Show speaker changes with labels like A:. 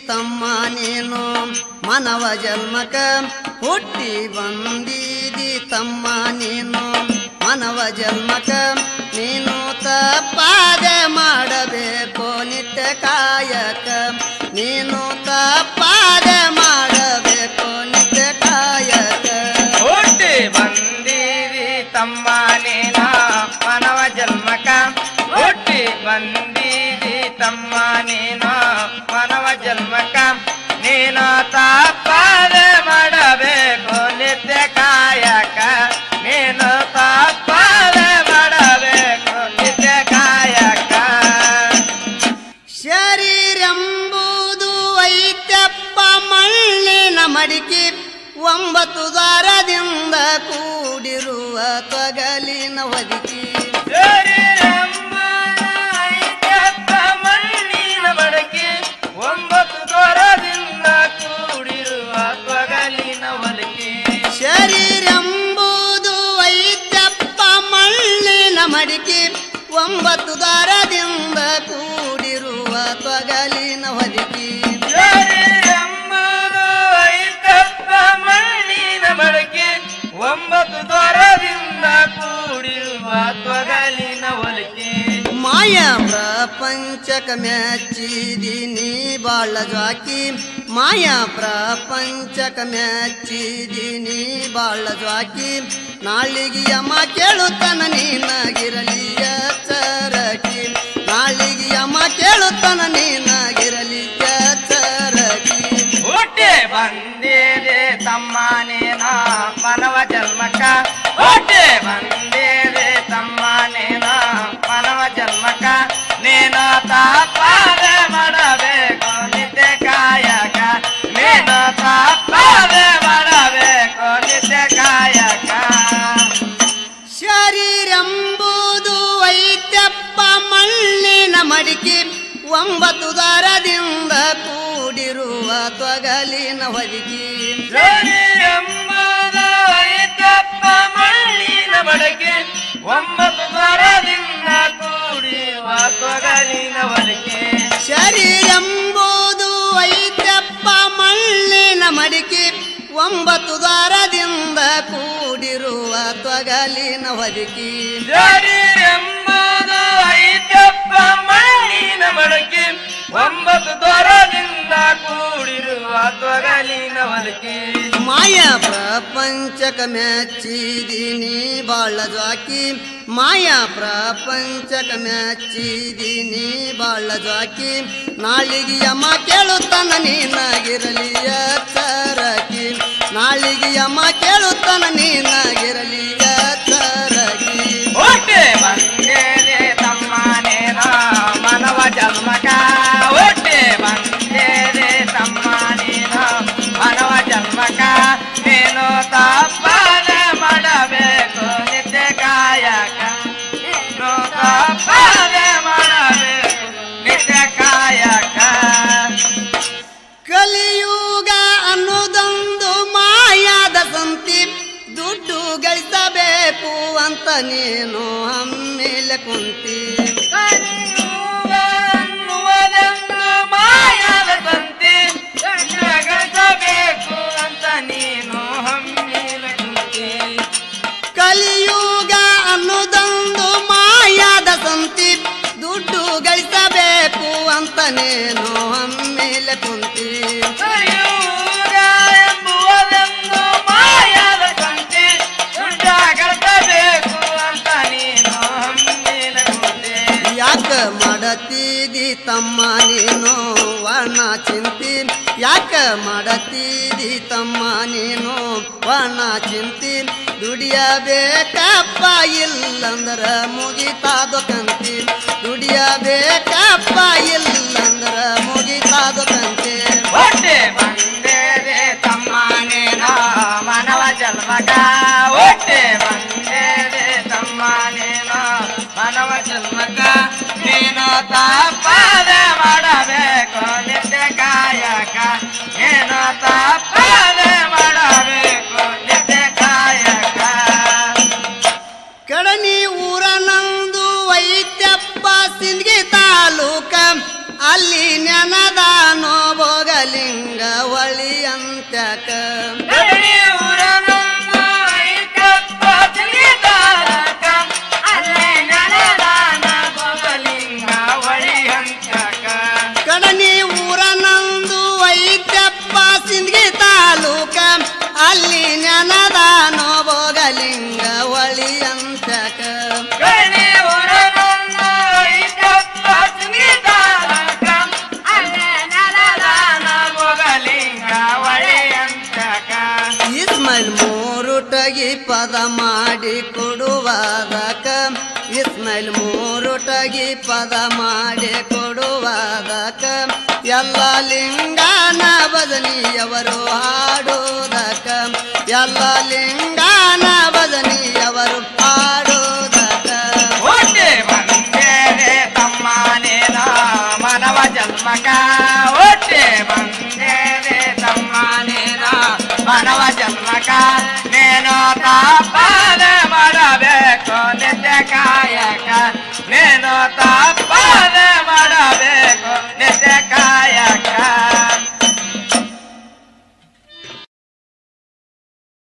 A: ತಮ್ಮ ನೀನು ಮಾನವ ಜನ್ಮಕ ಹುಟ್ಟಿ ಬಂದಿದಿ ತಮ್ಮ ನೀನು ಮಾನವ ಜನ್ಮಕ ನೀನು ತಪ್ಪಾದೆ ಮಾಡಬೇಕು ನಿತ್ಯ ಕಾಯಕ ನೀನು ತಪ್ಪಾದೆ ಮಾಡಬೇಕು ನಿತ್ಯ ಕಾಯಕ
B: ಹುಟ್ಟಿ ಬಂದಿದಿ ತಮ್ಮ ನೀನು ಮಾನವ ಜನ್ಮಕ ಹುಟ್ಟಿ ಬಂದಿದಿ ತಮ್ಮ ನೀನು ಮಾನವ ಜನ್ಮಕ ನೀನು ತಪ್ಪಾದೆ ಮಾಡಬೇಕು ನಿತ್ಯ ಕಾಯಕ ನೀನು ತಪ್ಪಾದೆ ಮಾಡಬೇಕು ನಿತ್ಯ ಕಾಯಕ
A: ಶರೀರೆಂಬುದು ಐತ್ಯಪ್ಪ ಮಣ್ಣಿನ ಮಡಿಕೆ 9 ದ್ವಾರದಿಂದ ಕೂಡಿರುವ ತೊಗಲಿನ ಹೊದಿಕೆ
B: ಮಣ್ಣಿನ ಮಡಕೆ 9 ದ್ವಾರದಿಂದ ಕೂಡಿರುವ ತೊಗಲಿನ ಹೊಲಿಕೆ
A: ಶರೀರೆಂಬುದು ಐತ್ಯಪ್ಪ ಮಣ್ಣಿನ ಮಡಿಕೆ 9 ದ್ವಾರದಿಂದ ಕೂಡಿರುವ ತೊಗಲಿನ ಹೊದಿಕೆ
B: ಮಣ್ಣಿನ ಮಡಕೆ 9 ದ್ವಾರದಿಂದ ಕೂಡಿರುವ ತೊಗಲಿನ ಹೊಲಿಕೆ
A: ಮಾಯ ಪ್ರಪಂಚಕ ಮೆಚ್ಚಿದಿನಿ ಬಾಳ ಜ್ವಾಕಿ ಮಾಯ ಪ್ರಪಂಚಕ ಮೆಚ್ಚಿದಿನಿ ಬಾಳ ಜ್ವಾಕಿ ನಾಳಿಗೆ ಯಮ ಕೇಳುತ್ತಾನ ನೀನಾಗಿರಲಿ ಎಚ್ಚರಕಿ ನಾಳಿಗೆ ಯಮ ಕೇಳುತ್ತಾನ ನೀನಾಗಿರಲಿ ಎಚ್ಚರಕಿ
B: ಹುಟ್ಟಿ ಬಂದಿದೆ ತಮ್ಮ ನೀನು ಮಾನವ ಜನ್ಮಕ ಹುಟ್ಟಿ ಬಂದಿದೆ ತಮ್ಮ ನೀನು ಮಾನವ ಜನ್ಮಕ ನೀನು ತಪ್ಪಾದೆ ಮಾಡಬೇಕು ನಿತ್ಯ ಕಾಯಕ ನೀನು ತಪ್ಪಾದೆ ಮಾಡಬೇಕು ನಿತ್ಯ ಕಾಯಕ
A: ಶರೀರೆಂಬುದು ಐತ್ಯಪ್ಪ ಮಣ್ಣಿನ ಮಡಿಕೆ 9 ದ್ವಾರದಿಂದ ಕೂಡಿರುವ ತೊಗಲಿನ ಹೊದಿಕೆ
B: ಶರೀರೆಂಬುದು ಐತ್ಯಪ್ಪ ಮಣ್ಣಿನ ಮಡಕೆ 9 ದ್ವಾರದಿಂದ ಕೂಡಿರುವ ತೊಗಲಿನ ಹೊಲಿಕೆ
A: ಶರೀರೆಂಬುದು ಐತ್ಯಪ್ಪ ಮಣ್ಣಿನ ಮಡಿಕೆ 9 ದ್ವಾರದಿಂದ ಕೂಡಿರುವ ತೊಗಲಿನ ಹೊದಿಕೆ
B: ಶರೀರೆಂಬುದು ಐತ್ಯಪ್ಪ ಮಣ್ಣಿನ ಮಡಕೆ 9 ದ್ವಾರದಿಂದ ಕೂಡಿರುವ ತೊಗಲಿನ ಹೊಲಿಕೆ
A: ಮಾಯ ಪ್ರಪಂಚಕ ಮೆಚ್ಚಿದಿನಿ ಬಾಳ ಜ್ವಾಕಿ ಮಾಯ ಪ್ರಪಂಚಕ ಮೆಚ್ಚಿದಿನಿ ಬಾಳ ಜ್ವಾಕಿ ನಾಳಿಗೆ ಯಮ ಕೇಳುತ್ತಾನ ನೀನಾಗಿರಲಿ ಎಚ್ಚರಕಿ ನಾಳಿಗೆ ಯಮ ಕೇಳುತ್ತಾನ ನೀನಾಗಿರಲಿ ಎಚ್ಚರಕಿ
B: ಹುಟ್ಟಿ ಬಂದೇನೆ ತಮ್ಮ ನೀನು ಮಾನವ ಜನ್ಮಕ ಹುಟ್ಟಿ ಬಂದೇನೆ ತಮ್ಮ ನೀನು ಮಾನವ ಜನ್ಮಕ ನೀನು ತಪ್ಪಾದೆ ಮಾಡಬೇಕು ನಿತ್ಯ ಕಾಯಕ ನೀನು ತಪ್ಪಾದೆ ಮಾಡಬೇಕು ನಿತ್ಯ ಕಾಯಕ
A: ಕಲಿಯುಗ ಅನ್ನೋದೊಂದು ಮಾಯಾದ ಸಂತಿ ದುಡ್ಡು ಗಳಿಸಬೇಕು ಅಂತ ನೀನು ಹಮ್ಮೇಲೆ ಕುಂತಿ
B: ಮಾಯಾದ ಸಂತಿ ಗಳಿಸಬೇಕು ಅಂತ ನೀನು ಹಮ್ಮೇಲೆ ಕುಂತಿ
A: ಕಲಿಯುಗ ಅನ್ನೋದೊಂದು ಮಾಯಾದ ಸಂತಿ ದುಡ್ಡು ಗಳಿಸಬೇಕು ಅಂತ ನೀನು ಹಮ್ಮೇಲೆ ಕುಂತಿ
B: ಎಂಬುವುದೊಂದು ಮಾಯಾದ ಸಂತಿ ದುಡ್ಡ ಗಳಿಸಬೇಕು ಅಂತ ನೀನು ಹಮ್ಮೇಲೆ ಕುಂತಿ
A: ಯಾಕ ಮಾಡತಿದಿ ತಮ್ಮ ನೀನು ವರ್ಣ ಚಿಂತಿ ಯಾಕ ಮಾಡತಿದಿ ತಮ್ಮ ನೀನು ವರ್ಣ ಚಿಂತಿ ದುಡಿಯಬೇಕಪ್ಪ ಇಲ್ಲಂದ್ರ ಮುಗಿತಾದ ಕಂತಿ ದುಡಿಯಬೇಕಪ್ಪ ಇಲ್ಲಂದ್ರ ಮುಗಿತಾದ ಕಂತಿ
B: ಹುಟ್ಟಿ ಬಂದೇನೆ ತಮ್ಮ ನೀನು ಮಾನವ ಜನ್ಮಕ ಹುಟ್ಟಿ ಬಂದೇನೆ ತಮ್ಮ ನೀನು ಮಾನವ ಜನ್ಮಕ ನೀನು ತಪ್ಪಾದೆ ಮಾಡಬೇಕು ನಿತ್ಯ ಕಾಯಕ ನೀನು ತಪ್ಪಾದೆ ಮಾಡಬೇಕು ನಿತ್ಯ ಕಾಯಕ
A: ಕಡನಿ ಊರ ನಂದು ಐತ್ಯಪ್ಪ ಸಿಂದಗಿ ತಾಲೂಕ ಅಲ್ಲಿ ನೆನದಾನೋ ಭೋಗ ಭೋಗಲಿಂಗ ಹೊಳಿ ಅಂತ್ಯಕ ಕಡನಿ ಊರ ನಂದು ಐತ್ಯಪ್ಪ ಸಿಂದಗಿ ತಾಲೂಕ ಅಲ್ಲಿ ನೆನದಾನೋ ಭೋಗಲಿಂಗ ಹೊಳಿ ಅಂತ್ಯಕ ಇಸ್ಮೈಲ್ ಮೂರುಟಗಿ ಪದ ಮಾಡಿ ಕೊಡುವಾದಕ ಇಸ್ಮೈಲ್ ಮೂರುಟಗಿ ಪದ ಮಾಡಿ ಕೊಡುವಾದಕ ಎಲ್ಲ ಲಿಂಗಾನ ಭಜನಿಯವರು ಹಾಡುವುದಕ ಎಲ್ಲ ಲಿಂಗಾನ ಭಜನಿಯವರು ಹಾಡುವುದಕ
B: ಒಟ್ಟೆ ಬಂದೇನೆ ತಮ್ಮನೇನ ಮಾನವ ಜನ್ಮಕ ಒಟ್ಟೆ ಬಂದೇನೆ ತಮ್ಮನೇನ ಮಾನವ ಜನ್ಮಕ ನೇನು ತಾಪಾದ ಮಾಡಬೇಕು ನಿತ್ಯ ಕಾಯಕ ನೇನು ತಾಪ